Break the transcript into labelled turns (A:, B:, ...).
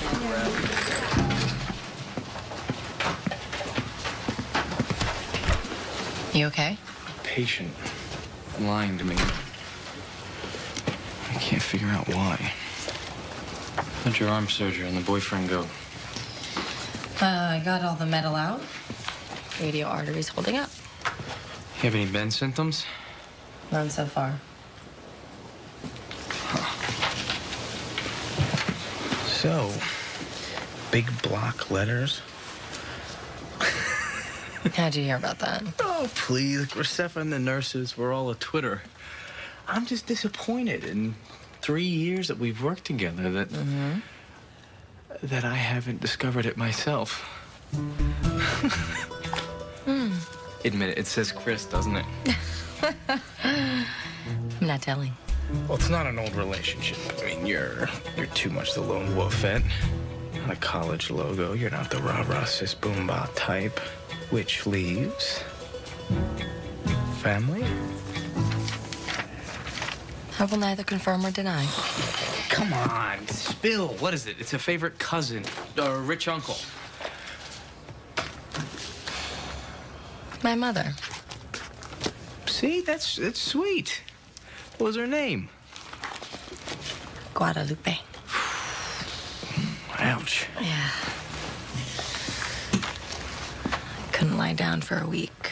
A: You okay?
B: Patient lying to me. I can't figure out why. How'd your arm surgery and the boyfriend go?
A: I got all the metal out. Radial arteries holding up.
B: You have any bend symptoms?
A: None so far.
C: So, big block letters.
A: How'd you hear about that?
C: Oh, please. Graceffa and the nurses were all at Twitter. I'm just disappointed in 3 years that we've worked together that I haven't discovered it myself. Admit it. It says Chris, doesn't it?
A: I'm not telling.
C: Well, it's not an old relationship. I mean, you're too much the lone wolfette. Not a college logo. You're not the rah-rah sis boom-bop type. Which leaves... family?
A: I will neither confirm or deny.
C: Come on, spill. What is it? It's a favorite cousin or a rich uncle.
A: My mother.
C: See, that's sweet. What was her name?
A: Guadalupe.
C: Ouch.
A: Yeah. Couldn't lie down for a week.